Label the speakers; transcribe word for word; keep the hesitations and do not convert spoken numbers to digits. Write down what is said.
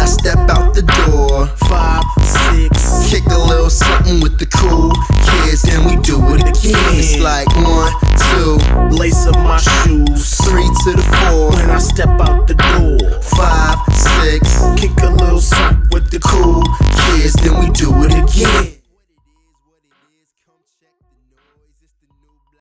Speaker 1: step out the door.
Speaker 2: Five, six,
Speaker 1: Kick a little something with the cool kids, then we do it again. It's like one, two,
Speaker 2: lace up my shoes.
Speaker 1: three to the four.
Speaker 2: When I step out the door,